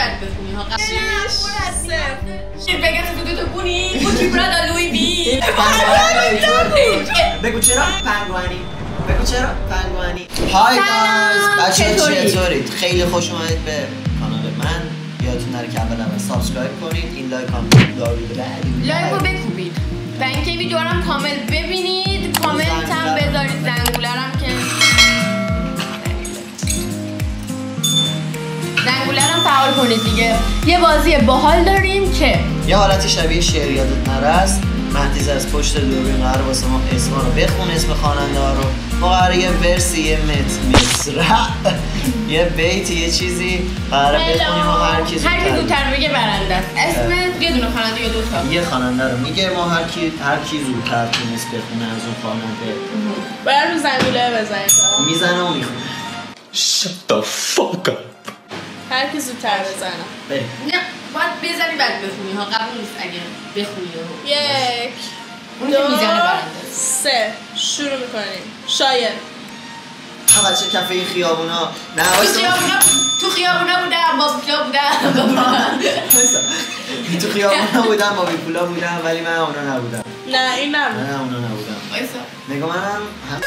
بعد بخونی ها. بگم تو دو بونی بوکی برادا لوی بی. بگو چرا پنگوانی. بگو چرا پنگوانی. های گایز، بچه‌ها چطورید؟ خیلی خوش اومدید به کانال من. یادتون نره که اول سابسکرایب کنید، این لایک هم دارید. لایک رو بکوبید و اینکه ویدیو رو کامل ببینید، کامنت هم بذارید، زنگولرم که زنگولرم فعال کنید دیگه. یه بازی باحال داریم که یه حالتی شبیه شعر یادت نره است. مهدیز از پشت دوربین قرار واسه ما اسما رو بخونه، اسم خواننده ها رو. ما قراره یه ورسی، یه مصرع، یه بیت، یه چیزی قراره بخونیم و هر کی زودتر بگه برنده است. اسم یه دونه خواننده یا دوتا؟ یه خواننده رو میگه، ما هر کی زودتر تونست بخونه از اون خواننده باید رو زنگوله بزنید. میزنه و میخونه. Shut the fuck up. هر کی زودتر بزنه. بریم. نه باید بزنی بعد بخونی ها. قبول نیست اگه بخونی ها. یک، اون که میزنه برنده. سه. شروع میکنیم. شاید ها بچه کفه این خیابونا. نه تو خیابونا بودم، با بیپولا بودم. تو خیابونا بودم، با بیپولا بودم، ولی من اونا نبودم. نه این نبود. من اونا نبودم. نگاه منم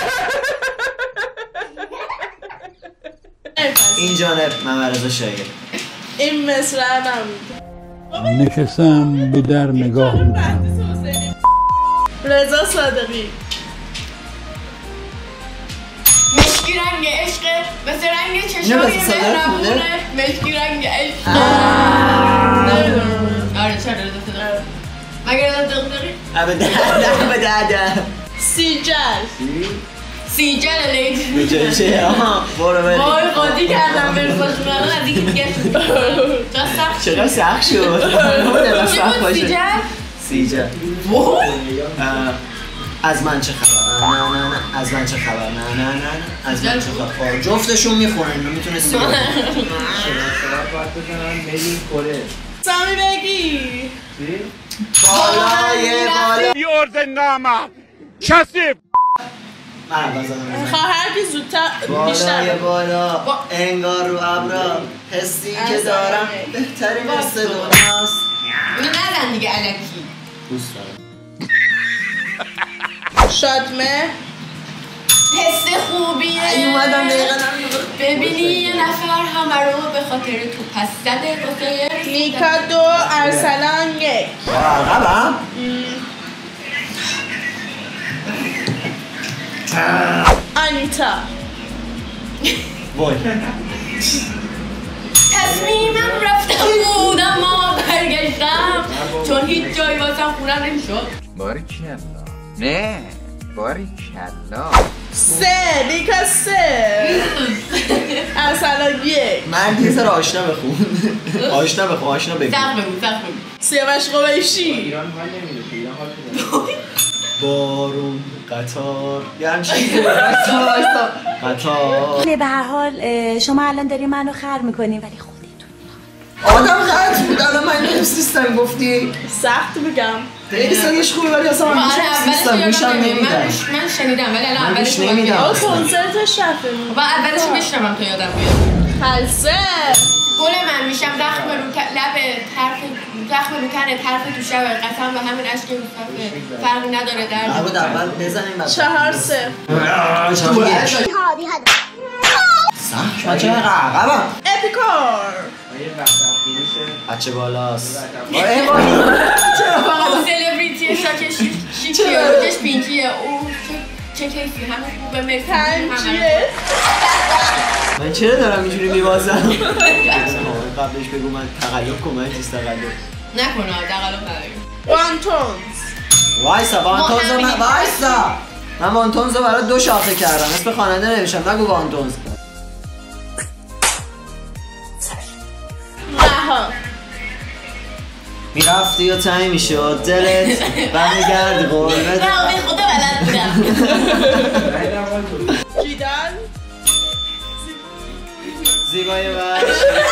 این جانب محمد رضا شایر. این مصرع نبود. نشستم به در نگاه میکنم. رضا صادقی. مشکی رنگ عشق مثل رنگ چشای مهربونه. مشکی رنگ عشق. آره چرا رضا صادقی؟ مگر رضا صادقی؟ ابدا. سیجل لید. میجه آها برو بریم. وای قاطی کردم برساشون الان از دیگه دیگه چقدر سخت شد. چی بود سیجل؟ از من چه خبر؟ نه از من چه خبر؟ نه از من چه خبر؟ جفتشون میخونن، میتونستی بگی سامی بگی بالا بیارده نامه کسی خواهر که زودتر بالای بالا انگار رو ابرا حسی که دارم بهترین مثل دنیاست. اونو نزن دیگه الکی. دوست دارم. شادمه حس خوبیه. اومدم دقیقا ببینی یه نفر همه رو به خاطر تو پس زده گفته نیکا 2 ارسلان 1. عقبم؟ آنیتا. وای تصمیمم رفتم بود اما برگشتم چون هیچ جایی واسم خونم نمیشد. باریکلا. نه باریکلا. 3 نیکا 3 ارسلان 1. من یه سر آشنا بخون. آشنا بگو سخت بگو. سیاوش قمیشی. بارون قطار یه همچین قطار. به هر حال شما الان داری منو خر میکنین ولی خودتون آدم خط بود. الان من نفس نیستم گفتی سخت بگم خیلی سنش خوبه ولی اصلا من نفس نیستم. گوشم نمیدم. من شنیدم ولی الان اولش نمیدم. کنسرتش رفته بود. با اولش بشنوم تا یادم بیاد. خلصه گل من میشم زخم رو لب زخم رو تن طرف تو شب قسم به همین عشق فرقی نداره درد. اول اول بزنیم 4 3 سخت بچه عقبم. اپیکور بچه بالاست. چرا فقط سلبریتی شاکش شیکیه روکش پینکیه او چه کیفی همه خوبه پنجیه. من چرا دارم اینجوری میبازم؟ قبلش بگو من تقلب کنم. من چیز تقلب نکنه تقلب نداریم. وانتونز. وایسا من وانتونز رو برای 2 شاخه کردم. اسم خواننده نمیشم نگو وانتونز. رها. میرفتی و تنگ میشد دلت برمیگردی قربت. نه خدا بلد بودم. جیدال. زیبای وحش.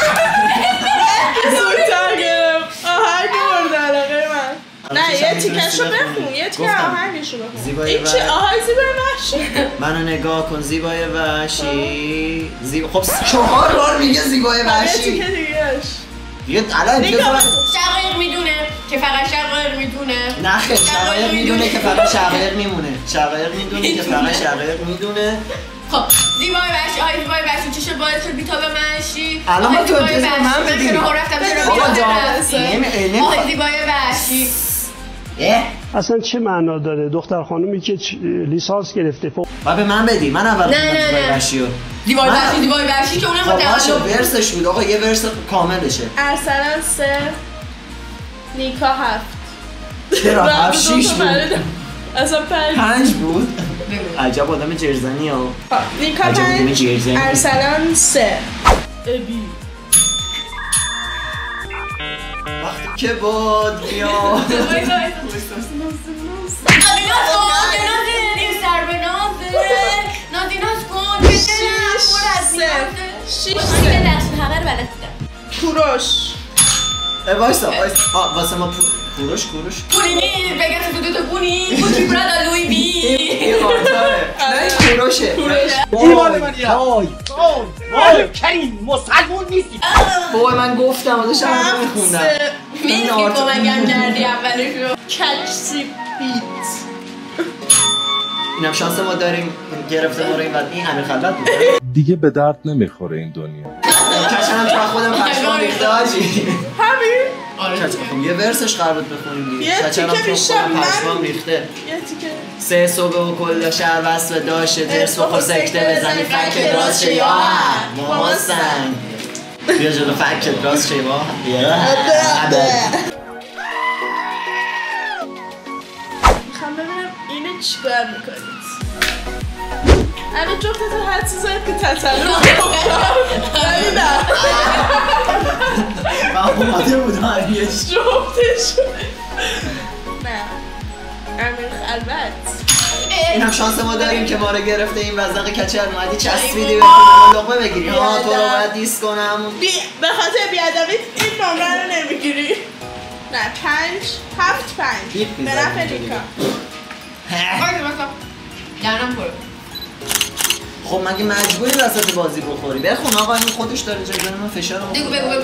زودتر گرفت. آهنگ مورد علاقه من. نه یه تیکش رو بخون. یه تیکه آهنگش رو بخون. این چه آهنگ زیبای وحشی؟ منو نگاه کن زیبای وحشی. خب 4 بار میگه زیبای وحشی. یه تیکه دیگهش. دیگه الان شقایق میدونه که فقط شقایق میدونه. نه خیر شقایق میدونه که فقط شقایق میمونه. شقایق میدونه که فقط شقایق میدونه. خب زیبای وحشی آقای زیبای وحشی چی شد باعث شد بی‌تاب من شی؟ الان ما تو انتظار من بدیم. چرا رفتم چرا بی‌تاب آقای زیبای وحشی اصلا چه معنا داره دختر خانومی که لیسانس گرفته و به من بدی من اول زیبای وحشی رو زیبای وحشی که اونم با تقلب ورسش بود آقا یه ورس کاملشه. ارسلان 3 نیکا 7 چرا 7 6 بود اصلا 5 بود. عجب آدم جرزنی ها. نیکا 5 ارسلان 3 ابی وقتی که باد میاد کوروش وایسا واسه ما کوروش پولینی بگه تو پولین کوچی برادا لوی بی نه کوروشه این مال منی وای کریم مسلمون نیستی بابا من گفتم ازش هم میخوندم میگی با من گم کردی اولشو کچ سی بیت اینم شانس ما داریم گرفته ما رو این وقت این همه خلط بود دیگه به درد نمیخوره این دنیا. کچنم تو خودم پشمان ریخته آجی همین یه ورسش قرار بود بخونیم دیگه کچنم تو خودم پشمان ریخته 3 صبح و کل شهر وصل داشته درس بخور سکته بزنی فکت راست شه یا ماما سنگ بیا جلو فکت راست شه یا میخوام ببینم اینه چی کار میکنید الان جفتتون هر چیز هاید که تسلیم نمیدم من اومده بودم هریش جفتش نه امیر خلوت این هم شانس ما داریم که ما رو گرفته این وزنق کچر اومدی چسبیدی به ما لقمه بگیری ها تو رو باید دیس کنم به خاطر بیادبیت این نمره رو نمیگیری نه 5 به نفع نیکا دهنم پر خب مگه مجبوری وسط بازی بخوری بخون آقا این خودش داره جای من فشار رو بگو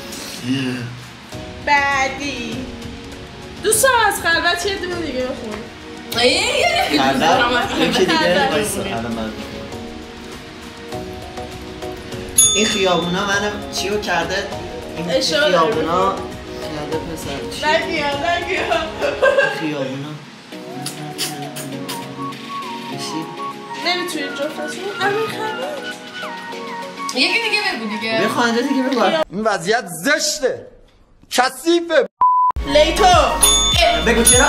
بعدی دوستان از خلوت یه دونه دیگه بخون یکی دیگه بایستا این خیابونا منم چیو کرده این خیابونا کرده پسر نگیا خیابونا نمیتونی جفتشون امیر خلوت یکی دیگه بگو دیگه یه خواننده دیگه بگو این وضعیت زشته کثیفه لیتو بگو چرا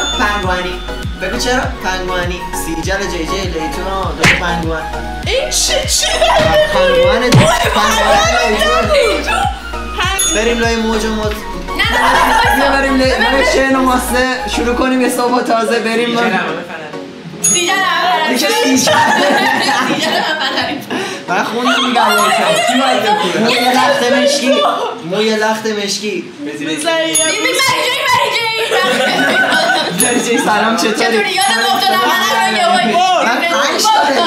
پنگوانی سیجل جی لیتو داره پنگوان این چی پنگوان لیتو بریم لای موج و موت بریم لای شن و ماسه شروع کنیم یه صبح تازه بریم لای سیجل من خوندم میگم موی لخت مشکی بزنی جی سلام چطوری؟ چطوری یادم افتادم من 5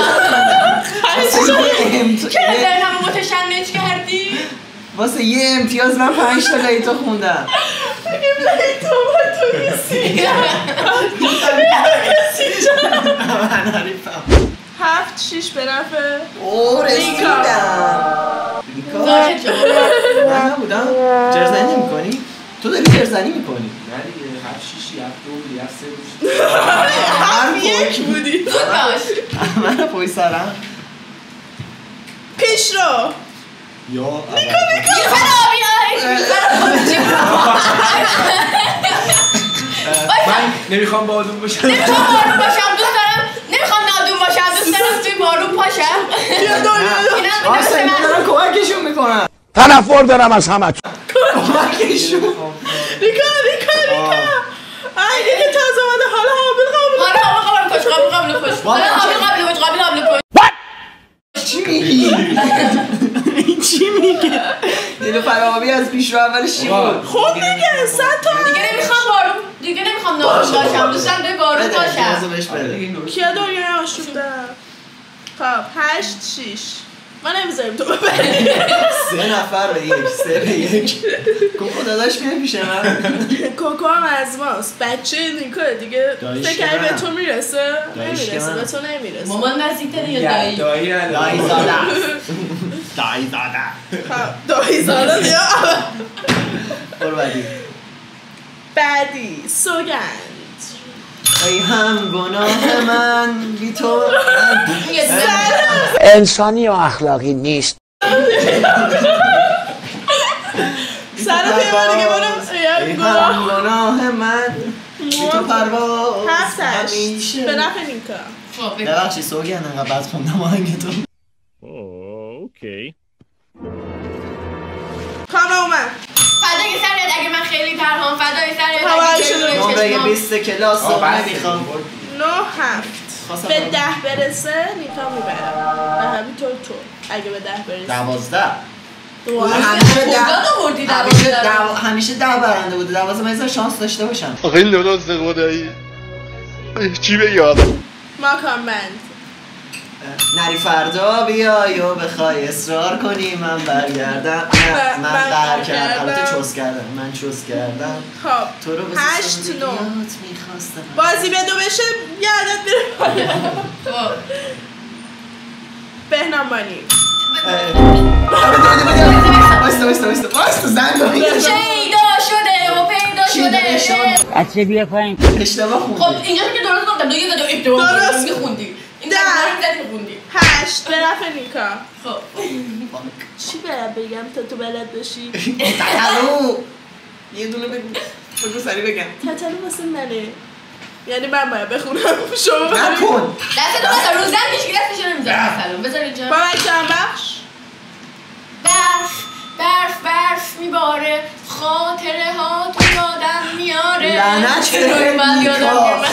تا چرا ذهنمو متشنج کردی؟ واسه یه امتیاز من 5 تا لیتو خوندم بگیم لیتو با تو نیستی من حریفم 7-6 به نفع اوه رسیدم من نبودم جرزنی نمی کنی؟ تو داری جرزنی می کنی؟ نه دیگه 7 6 7 2 7 3 یک بودی من رو پوی سرم پیش رو یا من نمیخوام بادون باشم دوست دارم نمیخوام نادون باشم دوست دارم توی بارون پاشم آسه من دارم کمکشون میکنم تنفر دارم از همه کمکشون ریکا اینه که تازه آمده حالا حامل قابل چی میگه؟ نیلوفر آبی از پیش رو اولش چی بود؟ خب دیگه 100 تا دیگه نمیخوام نادون باشم دوست دارم توی بارون پاشم بده کیا دنیای آشوب دارم خب 8-6 ما نمیذاریم تو ببری 3 نفر به 1 3 به 1 کوکو داداش میاد پیش من کوکو هم از ماست بچه نیکا دیگه فکر کنی به تو میرسه نمیرسه به تو نمیرسه مامان نزدیک‌تره یا دایی دایی زاده دایی زاده دایی زاده بیا برو بعدی سوگند ای هم گناه من بی تو انسانی و اخلاقی نیست سرت یه بار دیگه برم ای هم گناه من بی تو پرواز هفتش به نفع نیکا ببخشی سوگند انقدر بد خوندم آهنگ تو اوکی کامه اومد فدای سرت اگه من خیلی ترهام فدای سرت نمره 20 کلاس رو نمیخوام 9 7 به 10 برسه نیکا میبرم و همینطور تو اگه به 10 برسه 12 همیشه 10 برنده بوده 12 من شانس داشته باشم آقای لولاس خدایی چی بگم ماکان بند نری فردا بیای و بخوای اصرار کنی من برگردم من قهر کردم البته چوس کردم من چوس کردم خب تو رو 8 9 میخواستم بازی به 2 بشه یادت میره بهنام بانی وایستا زنگ رو میگه پیدا شده و پیدا شده بچه بیا پایین اشتباه خوندی خب اینجا که درست گفتم دو یه زده اشتباه میخوندی این ده. زده خوندی 8 به نفع نیکا خب چی برم بگم تا تو بلد باشی تتلو یه دونه بگو سریع بگم تتلو واسه منه یعنی من باید بخونم شما نکن دست تو بذار رو زن هیچ کی دستش نمیذاره سلام بذار اینجا بابک جان بخش برف میباره خاطره ها تو یادم میاره لعنت روی من یادم میاره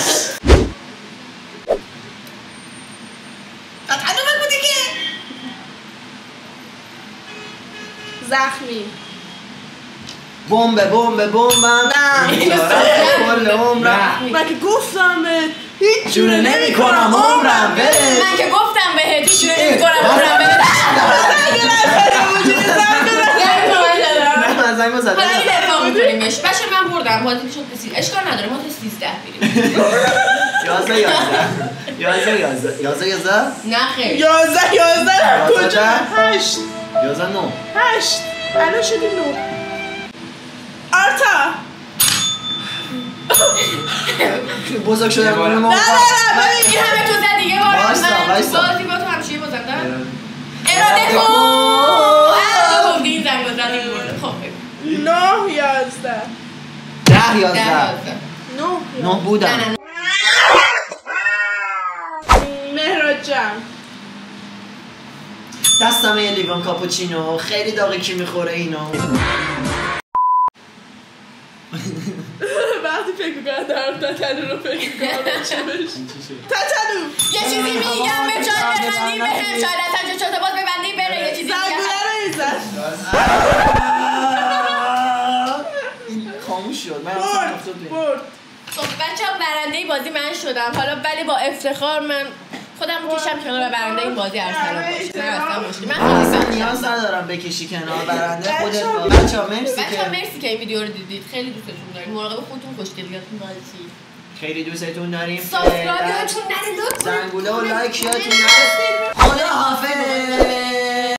تتلو بگو دیگه زخمی بمبم نه کل عمرم من که گفتم هیچ جوره نمی کنم عمرم بره من که گفتم بهت هیچ جوره نمی کنم عمرم بره نه من زنگ رو زدم حالا این ارفاق میکنیمش بشه من بردم بازی شد بسید اشکال نداره ما تا 13 بریم 11 نه خیلی 11 کجا 8 11 9 8 الان شدیم 9 آرتا بزرگ شدم نه ببین این همه تو زدی یه بار من وایسا. بازی با تو همشه بازندم اراده کن گفتی این زنگ بزنی برده خب 9 11 10 11 9 9 بودم مهراد جان دستم یه لیوان کاپوچینو خیلی داغی کی میخوره اینو وقتی فکر میکنم دارم تتلو رو فکر میکنم تتلو یه چیزی میگم به جان بخندی به هم شاید اصلا چطور باز ببندی بره یه چیزی زنگوله رو ایزد خاموش شد من برد خب بچه ها برنده بازی من شدم حالا ولی با افتخار من خودم میکشم کنار و برنده این بازی ارسلان باشه نه اصلا مشکل من اصلا نیاز ندارم بکشی کنار برنده خودت با بچه ها مرسی که این ویدیو رو دیدید خیلی دوستتون داریم مراقب خودتون خوشگلیاتون باشید خیلی دوستتون داریم سابسکرایب یادتون نره لطفا زنگوله و لایک یادتون نره خدا حافظ